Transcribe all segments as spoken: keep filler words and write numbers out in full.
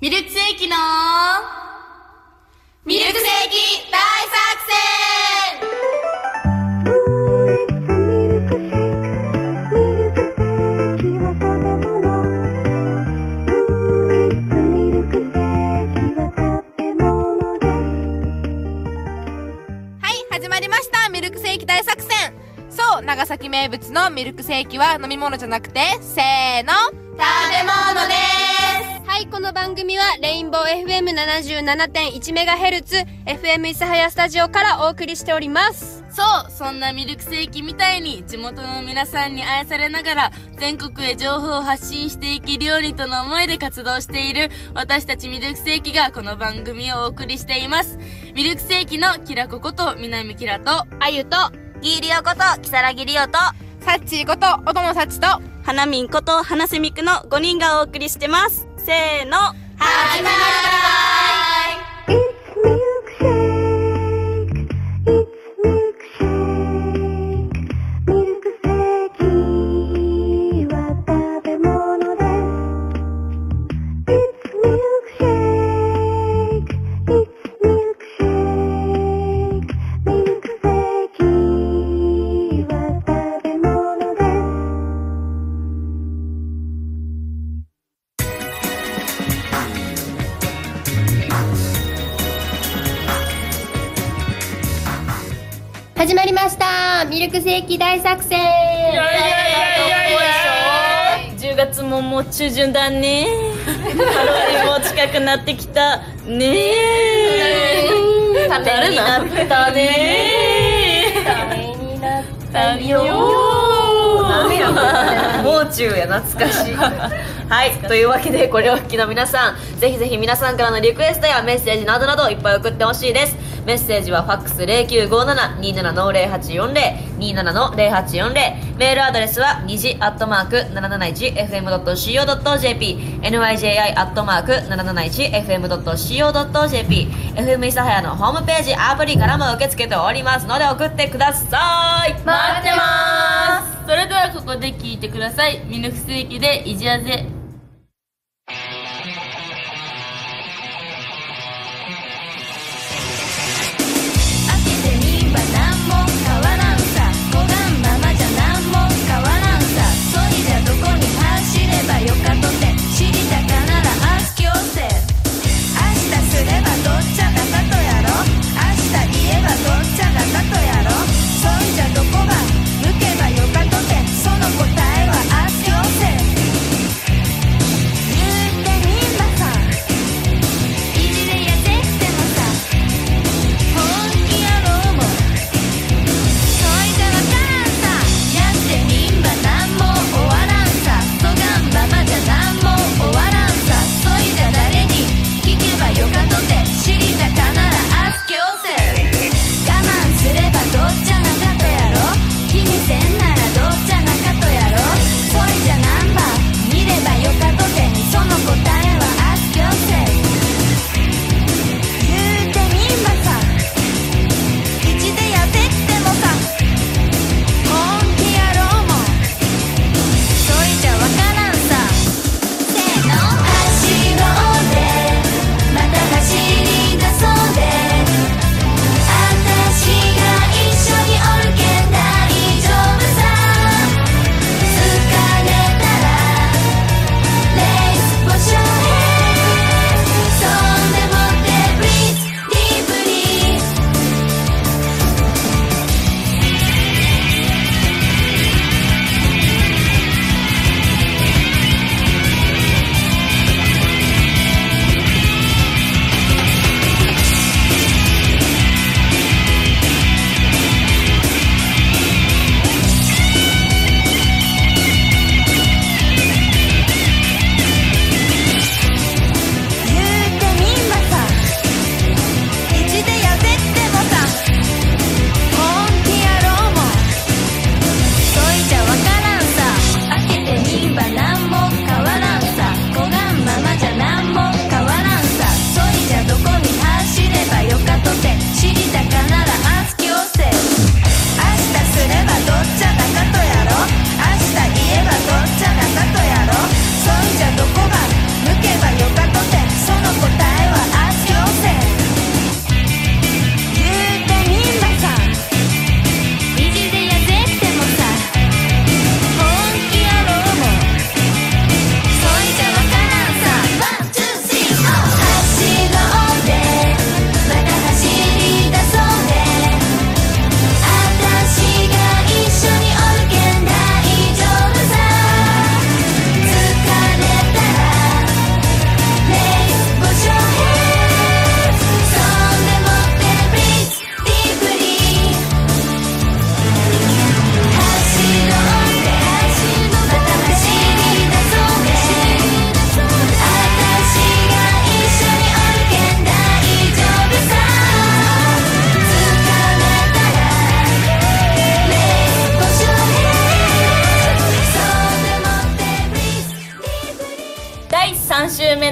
ミルクセーキのミルクセーキ大作戦。はい、始まりました。ミルクセーキ大作戦。そう、長崎名物のミルクセーキは飲み物じゃなくて、せーの、食べ物です。 はい、この番組はレインボー エフエムななじゅうななてんいちメガヘルツ エフエム 諫早スタジオからお送りしております。 そう、そんなミルクセーキみたいに地元の皆さんに愛されながら全国へ情報を発信していけるようにとの思いで活動している私たちミルクセーキがこの番組をお送りしています。ミルクセーキのキラコこと南キラとあゆとギーリオことキサラギリオとサッチーことおともさちとハナミンことハナセミクのごにんがお送りしてます。せーの、 始まる。 始まりました。ミルクセーキ大作戦。 じゅうがつももう中旬だね。ハロウィンも近くなってきたねえ。ためになったね。 ためになったよー。もう中や懐かしい。はい、というわけでこれをお聞きの皆さん、ぜひぜひ皆さんからのリクエストやメッセージなどなどいっぱい送ってほしいです。メッセージはファックス ゼロきゅうごなな にーなな の ゼロはちよんゼロ にーなな の ゼロはちよんゼロ、 メールアドレスはにじアットマーク なななないちエフエムドットシーオードットジェーピー ニジ アットマーク なななないちエフエムドットシーオードットジェーピー エフエム 諫早のホームページアプリからも受け付けておりますので送ってください。 待ってます。それではここで聞いてください。ミルクセーキでいじあぜ。 ミルクセーキ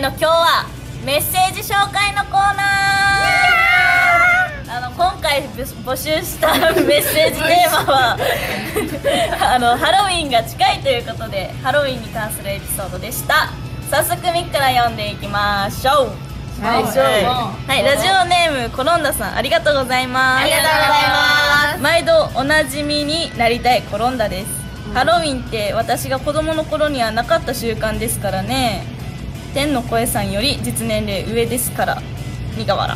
の今日はメッセージ紹介のコーナー。あの今回募集したメッセージテーマはあのハロウィンが近いということで、ハロウィンに関するエピソードでした。早速ミッから読んでいきましょう。はい、はい、ラジオネームコロンダさん、ありがとうございます。 ありがとうございます。 毎度おなじみになりたいコロンダです。ハロウィンって私が子供の頃にはなかった習慣ですからね。天の声さんより実年齢上ですから。苦笑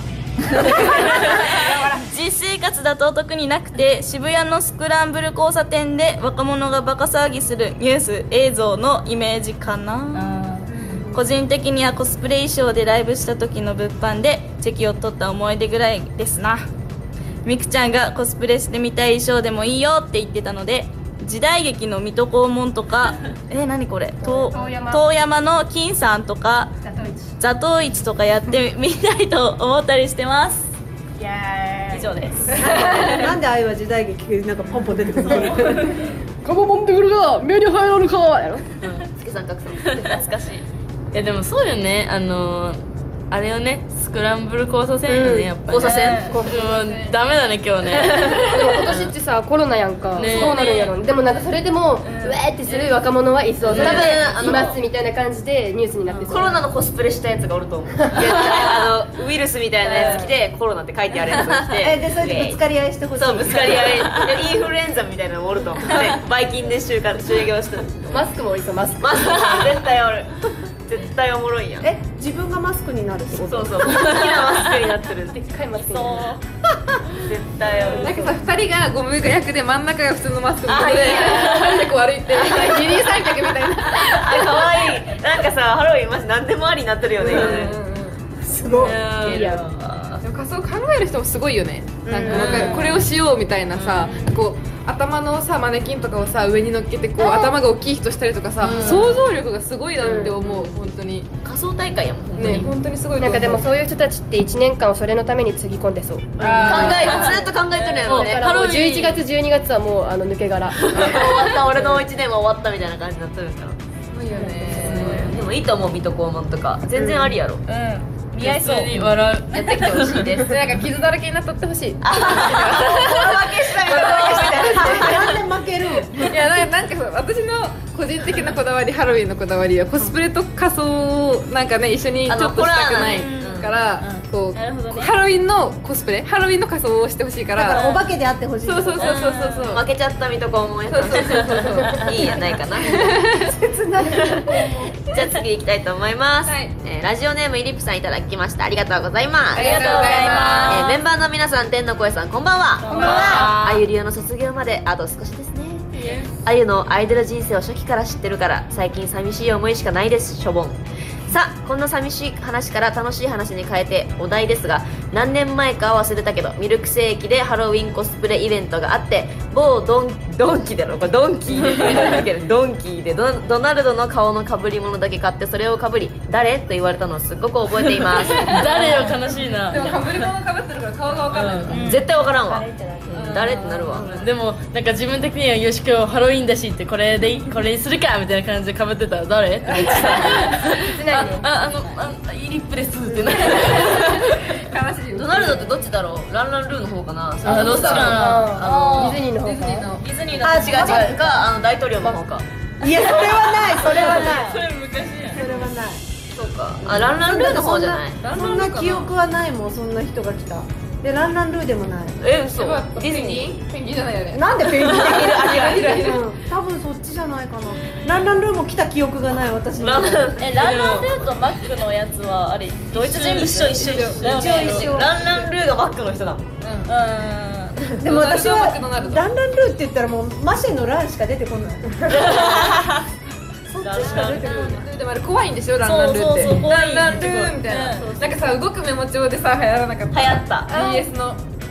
実生活だと特になくて、渋谷のスクランブル交差点で若者がバカ騒ぎするニュース映像のイメージかな。個人的にはコスプレ衣装でライブした時の物販でチェキを取った思い出ぐらいですな。みくちゃんがコスプレしてみたい衣装でもいいよって言ってたので、時代劇の水戸黄門とかえー、何これ遠山の金さんとか座頭市とかやってみたいと思ったりしてます。以上です。 なんで愛は時代劇なんかポンポン出てくるの？ カバ持ってくるか目に入らぬかやろ。 月三角さん懐かしい。 いやでもそうよね、あのー、あれよね、スクランブル交差点よね、うん、やっぱり、ね、 交差点もうダメだね今日ね。 でも今年ってさコロナやんか、ね、そうなるんやろ、ね、でもなんかそれでも、うん、うえーってする若者はいそう、多分いますみたいな感じでニュースになってそう。 コロナのコスプレしたやつがおると思う。絶対あのウイルスみたいなやつ着てコロナって書いてあるやつを着てえでそれでぶつかり合いしてほしい。 そうぶつかり合いインフルエンザみたいなのもおると思う。でバイキンで就活就業してる。 マスクもおりそう、マスクマスク絶対おる。絶対おもろいやん。 え自分がマスクになるってこと？ そうそう、大きなマスクになってる。 でっかいマスクになる。 絶対おる。 なんかさ、ふたりがゴム役で真ん中が普通のマスクのことで三脚歩いて二人三脚みたいな。 あ、かわいい。なんかさ、ハロウィンマジ何でもありになってるよね。 すごい。 いやでも仮装考える人もすごいよね。なんかなんかこれをしようみたいなさ、こう頭のさマネキンとかをさ上に乗っけてこう頭が大きい人したりとかさ、想像力がすごいなって思う。本当に仮想大会やもんね、本当にすごい。 なんかでもそういう人たちっていちねんかんをそれのためにつぎ込んでそう。考えずっと考えてるやろね。 だからもうじゅういちがつじゅうにがつはもうあの抜け殻。 終わった俺のいちねんは終わったみたいな感じになってるから。 すごいよね。 でもいいと思う、水戸黄門とか全然ありやろ。 うん、似合いそう。 に笑う。 やってきてほしいです。 なんか傷だらけになっとってほしい。 負けしたみたいな。 なんで負ける？ いやなんかなんか私の個人的なこだわり、ハロウィンのこだわりはコスプレと仮装をなんかね一緒にちょっとしたくないから、こうハロウィンのコスプレ、ハロウィンの仮装をしてほしいかだからら。 お化けであってほしい。 そうそうそうそうそうそう。 負けちゃった水戸黄門や。 そうそうそうそう。 いいやないかな。 切ない。 じゃあ次行きたいと思います。 はいえーラジオネームイリップさんいただきました。ありがとうございます。 ありがとうございえまーメンバーの皆さん、天の声さん、こんばんは。 こんばんは。 あゆりおの卒業まであと少しですね。あゆのアイドル人生を初期から知ってるから、最近寂しい思いしかないです。しょぼん。さあ、こんな寂しい話から楽しい話に変えてお題ですが、何年前かは忘れたけどミルクセーキでハロウィンコスプレイベントがあって、某ドンドンキだろこれドンキーでドンキーで ド, ドナルドの顔のかぶり物だけ買って、それをかぶり誰と言われたのをすっごく覚えています。 誰よ、悲しいな。 でもかぶり物かぶってるから顔がわかんないから。 絶対わからんわ。誰ってなるわ。 でもなんか自分的にはよし今日ハロウィンだしってこれでいいこれにするかみたいな感じで被ってたら誰って言ってさあああのあイリップですってなる。 悲しい。 ドナルドってどっちだろう。ランランルーの方かな。 あどっちかな。 あのディズニーの方か。 ディズニーのディズニーの方違う違うか、あの大統領の方か。 いやそれはない、それはない、 それ昔やそれはない。 そうか。あランランルーの方じゃない。 そんな記憶はないもん、そんな人が来た。でランランルーでもない。 え嘘。デディズニー。 ペンギンじゃないよね。 なんでペンギンできる？ あひらひらひら。 うん多分そっちじゃないかな。ランランルーも来た記憶がない私の。 ランランえランランルーとマックのやつはあれドイツ人一緒一緒一緒。 だよね一緒ランランルーがマックの人だもん。 うんでも私はマクドナルドランランルーって言ったらもうマシェのランしか出てこない。そっちしか出てこない。 でもあれ怖いんでしょ、ランランルーって。 そうそうそう怖いランランルーみたいな。なんかさ動くメモ帳でさ流行らなかった。 流行った。 ビーエス の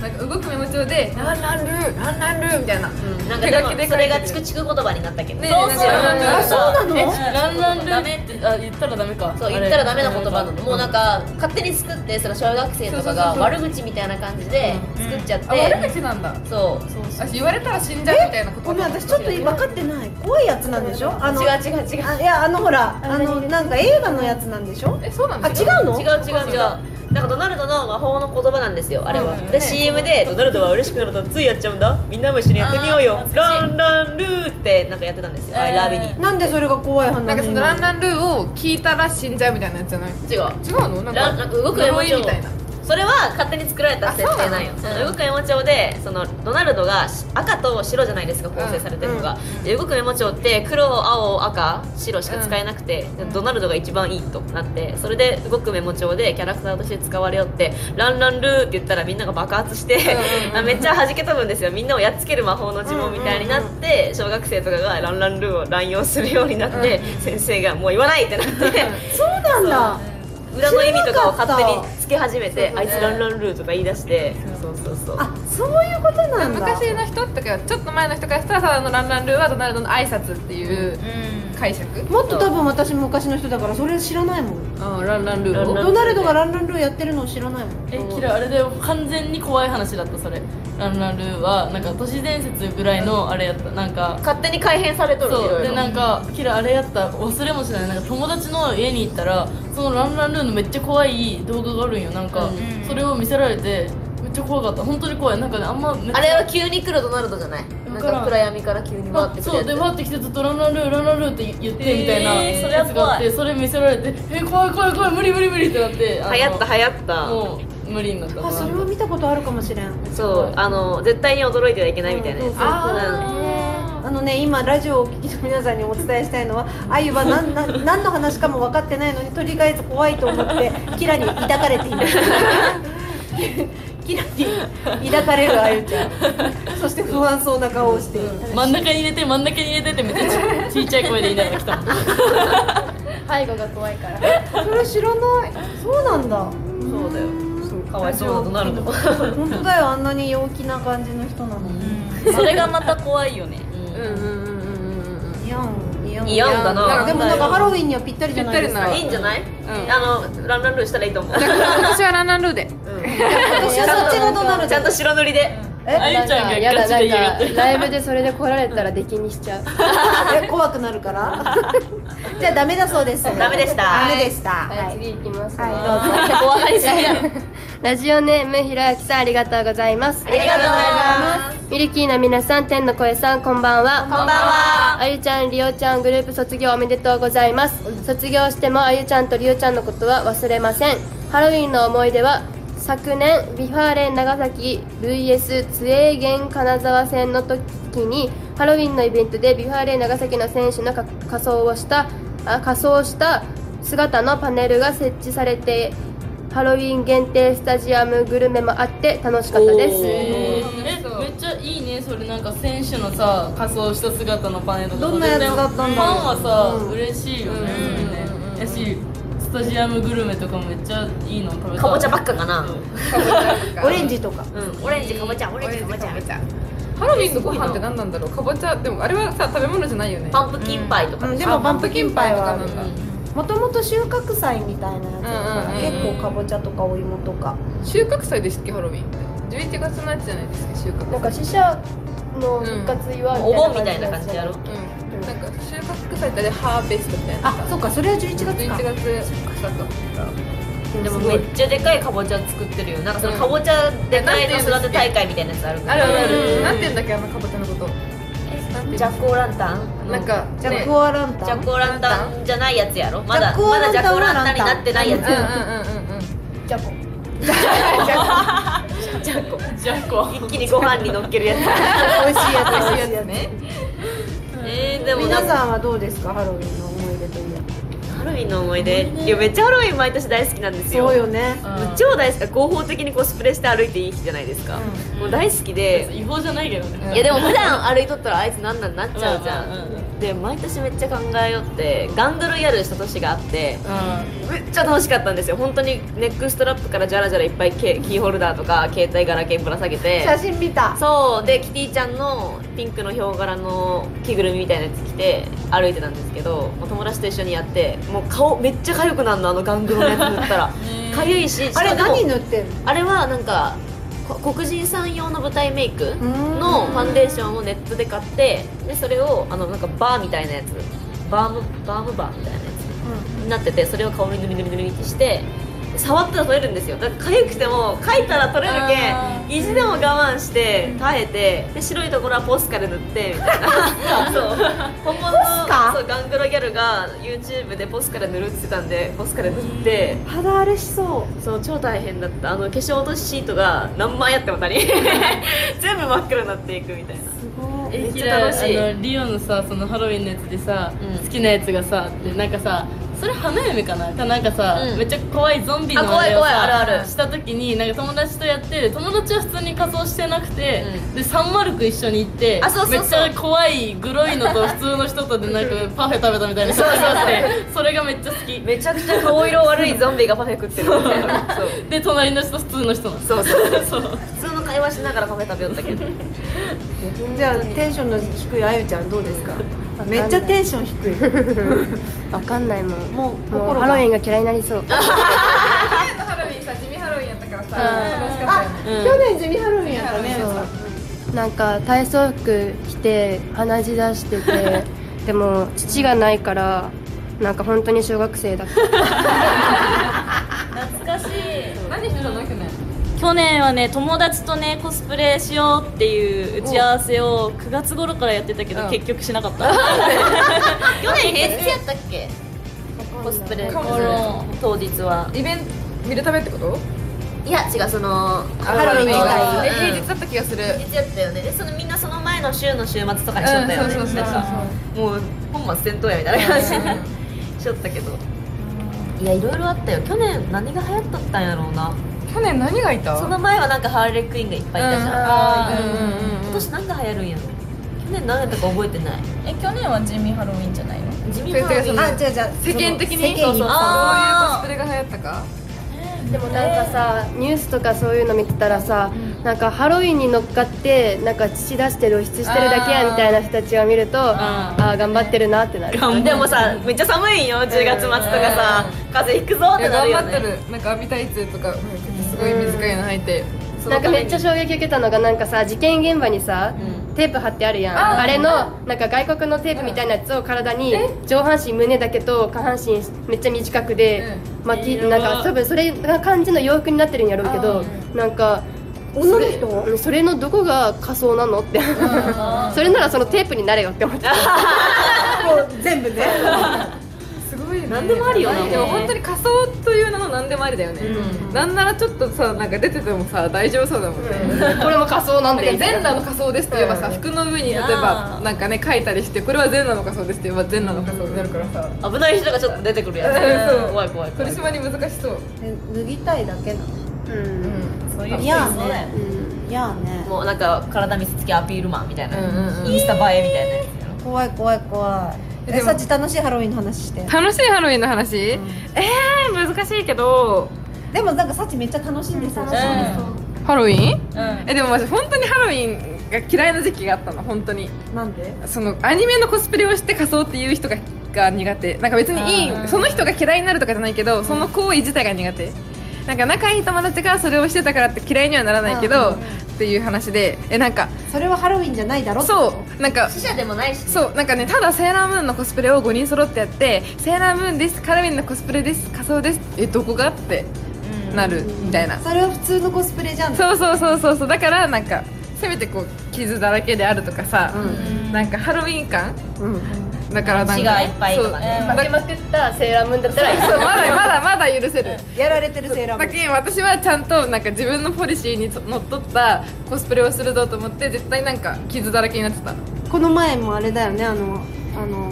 なんか動くメモ帳で「ランランルーランランルー」みたいな、 なんかでもそれがチクチク言葉になったけどね。 そうそうあ、そうなの？ ランランルダメってあ言ったらダメか。 そう言ったらダメな言葉なの。もうなんか勝手に作ってその小学生とかが悪口みたいな感じで作っちゃって、 あ悪口なんだ。 そう私言われたら死んじゃうみたいなこと。 ごめん、私ちょっと分かってない。怖いやつなんでしょ？あの違う違う違う。 あ、いや、あのほら、あのなんか映画のやつなんでしょ？ え、そうなんあ、 です違うの？ 違う違う違う。なんかドナルドの魔法の言葉なんですよ、あれは。で シーエム でドナルドは嬉しくなるとついやっちゃうんだ、みんなも一緒にやってみようよ、ランランルーってなんかやってたんですよ、アイラビに。 なんでそれが怖い話？ なんかそのランランルーを聞いたら死んじゃうみたいなやつじゃない？ 違う違うの？なんかランなんか動く絵文字呪いみたいな。 それは勝手に作られた設定なんよ。その動くメモ帳でそのドナルドが赤と白じゃないですか、構成されてるのが、で動くメモ帳って黒、青、赤、白しか使えなくて、でドナルドが一番いいとなって、それで動くメモ帳でキャラクターとして使われよって、ランランルーって言ったらみんなが爆発してめっちゃ弾け飛ぶんですよ。みんなをやっつける魔法の呪文みたいになって、小学生とかがランランルーを乱用するようになって、先生がもう言わないってなってそうなんだ。 裏の意味とかを勝手につけ始めて、あいつランランルーとか言い出して、そうそうそう。 あ、そういうことなんだ。 昔の人とかちょっと前の人からしたらただのランランルーはドナルドの挨拶っていう解釈。 もっと多分私昔の人だからそれ知らないもん。 ああ、ランランルーをドナルドがランランルーやってるのを知らないもん。 え、キラあれで完全に怖い話だった。それランランルーはなんか都市伝説ぐらいのあれやった。なんか勝手に改変されとる。 そうで、なんかキラあれやった、忘れもしない。なんか友達の家に行ったらそのランランルーのめっちゃ怖い動画があるんよ。なんか、それを見せられてめっちゃ怖かった。本当に怖い。なんかね、あんまめっちゃあれは急に来るドナルドじゃない？なんか暗闇から急に回ってくるやつ。 そうで回ってきてずっとランランルーランランルーって言ってみたいなやつがあって、それ見せられて、え怖い怖い怖い無理無理無理ってなって、 流行った流行った。 もう無理になった。 あ、それは見たことあるかもしれん。 そう、あの絶対に驚いてはいけないみたいなやつ。 あのね、今ラジオをお聞きの皆さんにお伝えしたいのは、あゆは何な何の話かも分かってないのにとりあえず怖いと思ってキラに抱かれていますキラに抱かれるあゆちゃん、そして不安そうな顔をしている。 真ん中に入れて真ん中に入れてってめっちゃちっちゃい声で言いながら来たもん。 背後が怖いからそれ知らない。そうなんだ。 そうだよ。かわいそうなドナルド。 本当だよ、あんなに陽気な感じの人なのに。 それがまた怖いよね。 うんうんうんうんうん。 イヤンイヤンイヤンだな。 でもなんかハロウィンにはぴったりじゃないですか。 ぴったりいいんじゃない？ んあのランランルーしたらいいと思う。 私はランランルーで。 私はそっちのドナルド。 ちゃんと白塗りで。 あゆちゃんがやだ、 ガチで言いやがってなんかライブでそれで来られたら出禁にしちゃう。 え、怖くなるからじゃあダメだそうです。 ダメでしたダメでした。 はい、 はい、 次行きます。 はい、どうぞ。 怖がりすぎや。 ラジオネームひろやきさん、ありがとうございます。 ありがとうございます。 ミルキーな皆さん、天の声さん、こんばんは。 こんばんは。 あゆちゃん、りおちゃん、グループ卒業おめでとうございます。卒業してもあゆちゃんとりおちゃんのことは忘れません。ハロウィンの思い出は、昨年ビファーレン長崎 ブイエス ツエーゲン金沢戦の時にハロウィンのイベントでビファーレン長崎の選手のか仮装をしたあ仮装した姿のパネルが設置されて、ハロウィン限定スタジアムグルメもあって楽しかったです。 えめっちゃいいね。それなんか選手のさ仮装した姿のパネルとかどんなやつだったんだろう。 ファンはさ、 うん嬉しいよね。それねやしスタジアムグルメとかもめっちゃいいの食べた。 かぼちゃばっかかな。 オレンジとか。 うん、オレンジかぼちゃ、オレンジかぼちゃ。 ハロウィンのご飯って何なんだろう。かぼちゃでもあれはさ食べ物じゃないよね。 パンプキンパイとか。 うん、でもパンプキンパイはあるあパンプキンパイとかなんだ。 もともと収穫祭みたいなやつだから、 うんうんうん結構かぼちゃとかお芋とか。 収穫祭でしたっけハロウィンって。じゅういちがつのやつじゃないですか収穫祭。 なんか死者の復活祝いお盆みたいな感じやろ。 うん。なんか収穫祭ってあれハーベストみたいな。 あ、そうか、それはじゅういちがつか。 じゅういちがつだと。 でもめっちゃでかいかぼちゃ作ってるよ。なんかそのかぼちゃでかいの育て大会みたいなやつあるかあるら。 あるある。なんて言うんだっけあのかぼちゃのこと。 ジャックオーランタン。 なんかジャックオーランタン。 ジャックオーランタンじゃないやつやろ。まだジャックオーランタンまだジャックオーランタンになってないやつ。 うんうんうんうんうん。 じゃこジャッコ。 じゃあこう一気にご飯に乗っけるやつ。 美味しいやつ、美味しいやつ。 ね。 えー、でも皆さんはどうですか、ハロウィンの思い出という。 ハハロウィンの思い出、いやめっちゃハロウィン毎年大好きなんですよ。 そうよね。 もう超大好き、合法的にコスプレして歩いていい日じゃないですか、もう大好きで、 違法じゃないけどね。 いやでも普段歩いとったらあいつなんなんなっちゃうじゃん、 うんうんうんで毎年めっちゃ考えよってガングルやるした年があって、めっちゃ楽しかったんですよ。本当にネックストラップからジャラジャラいっぱいケキーホルダーとか携帯ガラケーぶら下げて、 写真見た。 そうでキティちゃんのピンクのヒョウ柄の着ぐるみみたいなやつ着て歩いてたんですけど、もう友達と一緒にやってもう顔めっちゃ痒くなるの、あのガングルのやつ塗ったら痒いし、 あれしかも何塗ってんの？ あれはなんかこ黒人さん用の舞台メイクのファンデーションをネットで買って、でそれをあのなんかバーみたいなやつ、バームバームバーみたいなやつになってて、それを顔に塗り塗り塗りってして触ったら取れるんですよ。だから痒くても描いたら取れるけん意地でも我慢して耐えて、で白いところはポスカで塗ってみたいなそう本物のそうガングロギャルが YouTube でポスカで塗るって言ってたんで、ポスカで塗って肌荒れしそう。 そう超大変だった。あの化粧落としシートが何枚あっても足り全部真っ黒になっていくみたいな。 えめっちゃ楽しい。 あのリオのさ、そのハロウィンのやつでさ、 うん好きなやつがさ、でなんかさ、それ花嫁かなかなんかさ、 うんめっちゃ怖いゾンビのあ怖いれをさ怖いあるあるした時になんか友達とやって、友達は普通に仮装してなくて、 うんでサンマルク一緒に行って、 あそうそうそうめっちゃ怖いグロいのと普通の人とでなんかパフェ食べたみたいな写真があってそれがめっちゃ好きめちゃくちゃ顔色悪いゾンビがパフェ食ってるみたいなそうで隣の人普通の人なの。 そうそうそう普通の会話しながらパフェ食べよったけどじゃあテンションの低いあゆちゃんどうですか？めっちゃテンション低い。 わかんないもん。 もうもう心がハロウィンが嫌いになりそう。 ハロウィンさ、地味ハロウィンやったからさ、楽しかったよね。 去年地味ハロウィンやったね。 なんか体操服着て鼻血出しててでも父がないからなんか本当に小学生だった。 懐かしい。 何してたの去年？ 去年はね、友達とねコスプレしようっていう打ち合わせをくがつ頃からやってたけど、 うん結局しなかった去年平日やったっけコスプレかもしれない当日は。 イベント見るためってこと？ いや違う、そのハロウィンがえ平日だった気がする。 平日やったよね。でそのみんなその前の週の週末とかにしとったよね、 うんそうそうそうそうなんかもう本末転倒やみたいな感じにしとったけど、いやいろいろあったよ。去年何が流行っとったんやろうな。 去年何がいた？ その前はなんかハーレークイーンがいっぱいいたじゃん、 あーうんうんうんうん今年何が流行るんやろ。去年何やったか覚えてない。 え、去年は地味ハロウィンじゃないの？ 地味ハロウィンあ、じゃあじゃあ世間的に世間にそうそうそういうあーコスプレが流行ったか？ でもなんかさニュースとかそういうの見てたらさ、なんかハロウィンに乗っかってなんか血出して露出してるだけやみたいな人たちを見るとああー頑張ってるなってなる。 でもさめっちゃ寒いんよじゅうがつ末とかさ、風邪ひくぞっいやてなるよ頑張ってね。 る。なんか網タイツとかすごい短いの履いて。 なんかめっちゃ衝撃受けたのがなんかさ事件現場にさ、テープ貼ってあるやん。あれのなんか外国のテープみたいなやつを体に上半身胸だけと下半身めっちゃ短くで巻きなんか多分それが感じの洋服になってるんやろうけど、なんか女の人それのどこが仮装なのってそれならそのテープになれよって思ってもう全部ね。 すごいね。 何でもありよなでも本当に仮装という名の何でもありだよね。なんならちょっとさなんか出ててもさ大丈夫そうだもんね。 これも仮装なんでなんか全裸の仮装ですと言えばさ、服の上に例えばなんかね書いたりしてこれは全裸の仮装ですと言えば全裸の仮装になるからさ、 危ない人がちょっと出てくるやつ、 そう怖い怖い怖い。 取り締まり難しそう。 え脱ぎたいだけなの。 うんそういういやそうだよね。いやね。 もうなんか体見せつけアピールマンみたいな、 うんうんうんインスタ映えみたいなやつやろ。 怖い怖い怖い。え、 でもさち楽しいハロウィンの話して。 楽しいハロウィンの話？えー難しいけどでもなんかさちめっちゃ楽しいんですよ。 ハロウィン？ うんえでもマジ本当にハロウィンが嫌いな時期があったの本当に。 なんで？ そのアニメのコスプレをして仮装っていう人がが苦手。なんか別にいいその人が嫌いになるとかじゃないけど、その行為自体が苦手。なんか仲いい友達がそれをしてたからって嫌いにはならないけどっていう話で、えなんかそれはハロウィンじゃないだろ。 そうなんか死者でもないし、ね、 そうなんかねただセーラームーンのコスプレをごにん揃ってやってセーラームーンですハロウィンのコスプレです仮装ですえどこがってなるみたいな。 それは普通のコスプレじゃん。 そうそうそうそうそうだからなんかせめてこう傷だらけであるとかさ、なんかハロウィン感、だからなんか血がいっぱいとかねそう負けまくったセーラームーンだったらそうまだまだまだ許せる。 やられてるセーラームーン。 だけ私はちゃんとなんか自分のポリシーにのっとったコスプレをするぞと思って絶対なんか傷だらけになってた。 この前もあれだよね、あのあの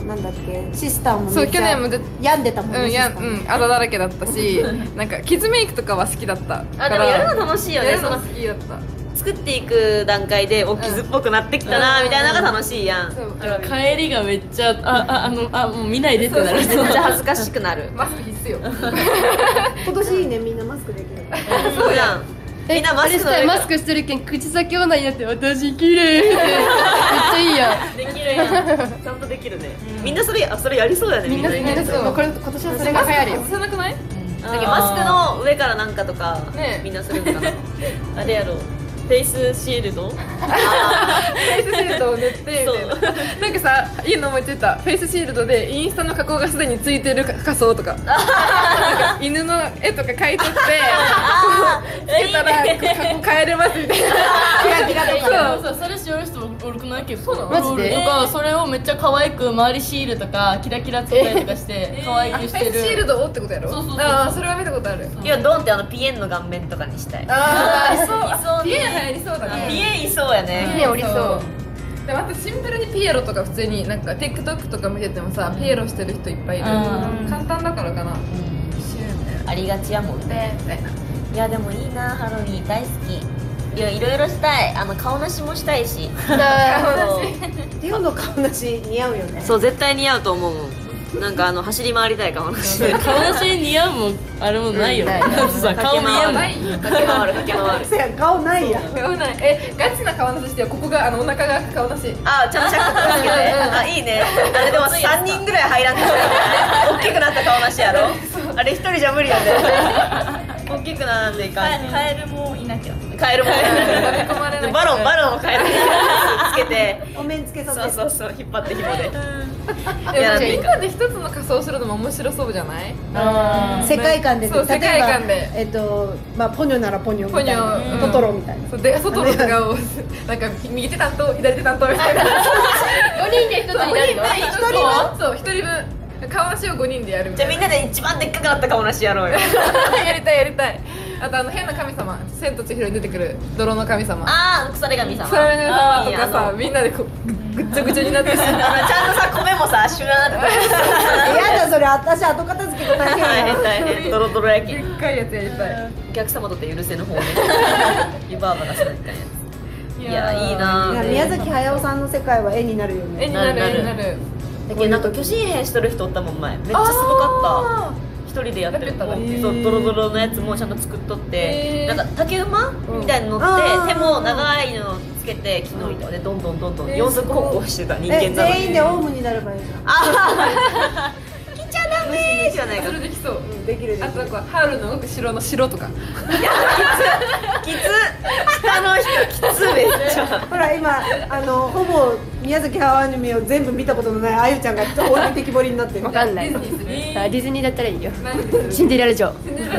なんだっけシスターもそうめっちゃ去年もで病んでたもんね、 うん、やシスターもうん、あざだらけだったしなんかキッズメイクとかは好きだったあでもやるの楽しいよね。 やるのその好きだった作っていく段階でお傷っぽくなってきたなみたいなのが楽しいやん。 そうなんか帰りがめっちゃあああのあもう見ないでってなる。 めっちゃ恥ずかしくなる。 マスク必須よ今年いいね、みんなマスクできるそうやん。みんなマスクの上マスクしてるけん口先オナになって私綺麗ってめっちゃいいやん。 できるやん。ちゃんとできるね。みんなそれあそれやりそうやね。 みんなみんなそうこれ今年はそれが流行るよ。 外さなくないだけどマスクの上からなんかとかねみんなするのかな。 あれやろフェイスシールドフェイスシールドを塗ってそうみたいななんかさいいの思いついた。フェイスシールドでインスタの加工がすでについてる仮装とかなんか犬の絵とか描いとってつけたら加工変えれますみたいなキラキラとかそうそうそれしよる人もおるくない結構。 そうなのマジでとかそれをめっちゃ可愛く周りシールとかキラキラつけたりとかして可愛あフくしてる。 ェイスシールドをってことやろ。 そうそうそうああそれは見たことある。 いやドンってあのピエンの顔面とかにしたい。 ああそういそうねピエン流行りそうだね。 ピエンいそうやね。 ねおりそう。 でもあとシンプルにピエロとか普通になんか TikTok とか見ててもさピエロしてる人いっぱいいる。 うん簡単だからかな。シューみたいなありがちやもんね。 みたいな。 いやでもいいなハロウィン大好き。いやいろいろしたい。あの顔なしもしたいし。そうリオの顔なし似合うよね。 そう絶対似合うと思うもん。なんかあの走り回りたい顔なし。 顔なしに似合うもんあれもないよ。 ないだってさ顔見えんもん。 ないよ。 駆け回る駆け回る。 せや顔ないやん。 顔ない。えガチな顔なししてよここがあのお腹が開く顔なし。 あちゃんとシャックとかつけて。あいいね。あれでもさんにんぐらい入らんと大きくなった顔なしやろ。あれ一人じゃ無理やで。大きくならんでいかん。 カエルもいなきゃカエルも込まれないバロンバロンをカエルにつけて。 お面つけさせそうそうそう引っ張って紐で。 でもやらんといかんみんなで一つの仮装するのも面白そうじゃない？ 世界観でそう例えば世界観でえっとまあポニョならポニョみたいなポニョトトロみたいな。 そうで外の顔をなんか右手担当左手担当みたいな。 ごにんで一つになるの。 一人分そう一人分顔なしをごにんでやるみじゃあたいな。 みんなで一番でっかくなった顔なしやろうよ。 やりたいやりたい。あとあの変な神様千と千尋に出てくる泥の神様。 ああ腐れ神様。 それの様とかいいあのさみんなでこうぐぐっちょぐちょになってさ。 あのちゃんとさ米もさシュラーってやだそれ私後片付けが大変大変や。 大変ドロドロやけん。 でっかいやつやりたい。 お客様とって許せぬ方ね。湯婆婆がするみたいなやつ。いやいいないや宮崎駿さんの世界は絵になるよね。 絵になるなる絵になる。 だけどなんか巨人兵しとる人おったもん前。めっちゃすごかった。一人でやってるやってたのそうドロドロのやつもちゃんと作っとってへーなんか竹馬みたいに乗ってあー手も長いのつけて木の板でどんどんどんどんえー四足歩行してた人え間なのに全員でオウムになればいいじゃん。 あー来ちゃダメーじゃないかそれできそう。 うんできるできる。 あとこうハウルの動く城の城とか。 きつ下の人きつめっちゃほら今あのほぼ宮崎駿アニメを全部見たことのないあゆちゃんが置いてきぼりになってる。 わかんない。 ディズニーする。 あディズニーだったらいいよ。 何する？ シンデレラ城。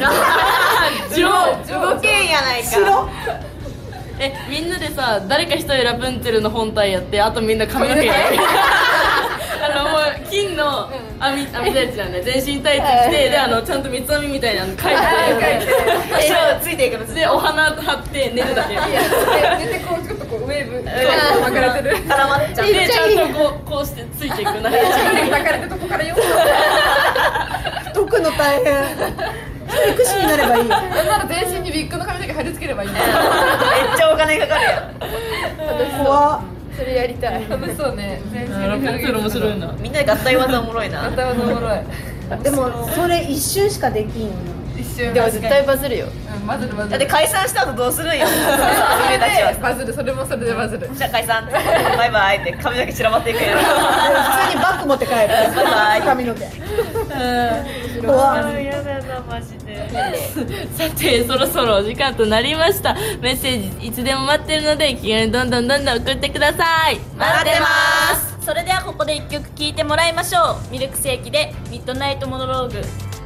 動けんやないか白えみんなでさ誰か一人ラプンツェルの本体やってあとみんな髪の毛やる。あのもう金の網網タイツなんで全身タイツ着てであのちゃんと三つ編みみたいなの書いて後ろついていくのでお花貼って寝るだけ。 いやで寝てこうちょっとこうウェーブ巻かれてる。 絡まっちゃうでちゃんとこうこうしてついていくなんか巻かれてとこからよ。 解くの大変。一人串になればいいよ。 なんなら全身にビッグの髪の毛貼り付ければいいんだよ。 めっちゃお金かかるやん怖っ。 それやりたい。 楽しそうね。全身ラプンツェル面白いな。 みんなで合体技おもろいな頭おもろい。 でもそれ一瞬しかできんよな。 一瞬でも絶対バズるよ。 うんバズるバズる。 だって解散した後どうするんよ俺たちはバズるそれもそれでバズる。 じゃあ解散バイバイって髪の毛散らばっていくやろ普通にバッグ持って帰る。 バイ髪の毛。怖っ。 やだなマジでさてそろそろお時間となりました。メッセージいつでも待ってるので気軽にどんどんどんどん送ってください。 待ってますそれではここで一曲聴いてもらいましょう。ミルクセーキでミッドナイトモノローグ。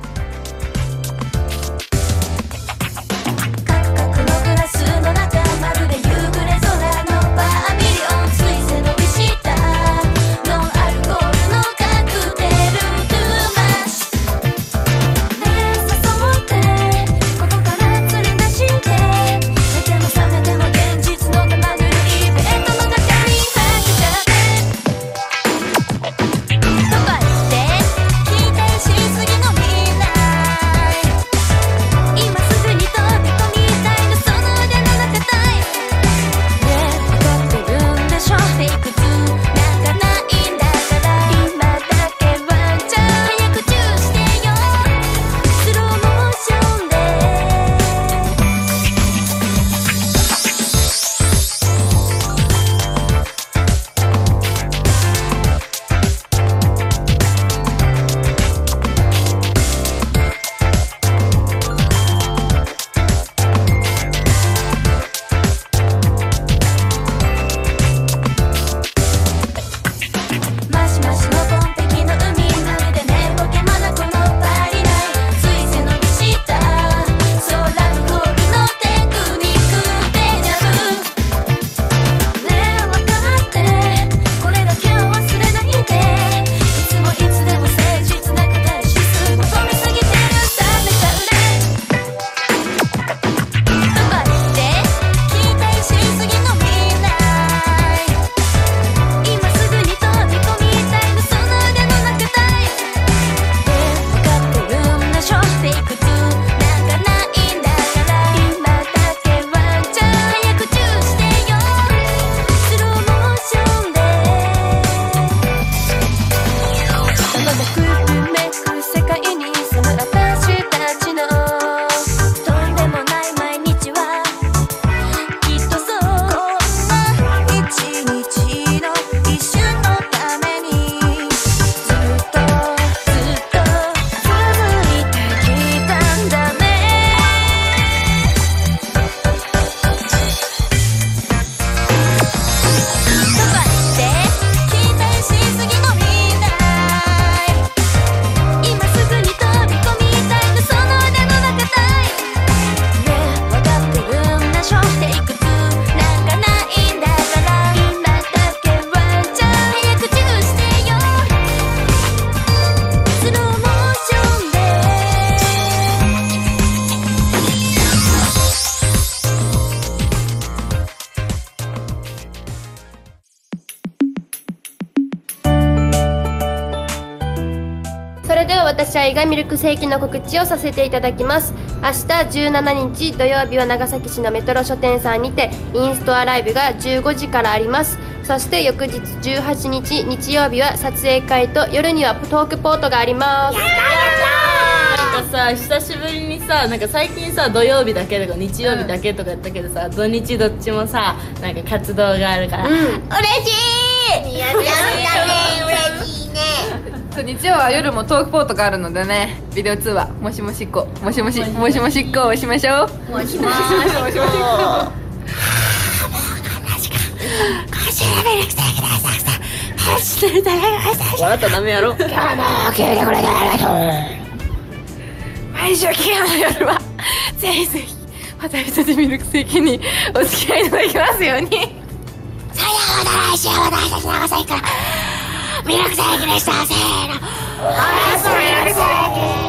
カクカクのグラスの中まるで夕暮れ空のバーミリオン水背伸びしたノンアルコールのカクテルトゥーマッシュ目誘ってここから連れ出して寝ても覚めても現実の生ぬるいベッドの中に入っちゃって私愛がミルクセーキの告知をさせていただきます。明日じゅうしちにち土曜日は長崎市のメトロ書店さんにてインストアライブがじゅうごじからあります。そして翌日じゅうはちにち日曜日は撮影会と夜にはトークポートがあります。 なんかさ、久しぶりにさ、なんか最近さ土曜日だけとか日曜日だけとかやったけどさ、土日どっちもさなんか活動があるから、 うん、 嬉しい。やったね、嬉しいね。 そう、日曜は夜もトークポートがあるのでね、ビデオ通話もしもしっこもしもしもしもしっこをしましょう。 もしもしもしもし笑ったらダメやろ。今日も聞いてくれてありがとう。 毎週金曜の夜はぜひぜひ私たちミルクセーキにお付き合いいただきますように。 さようなら、来週私たち長崎からミルクセーキでした。せーの、おやすみなさい。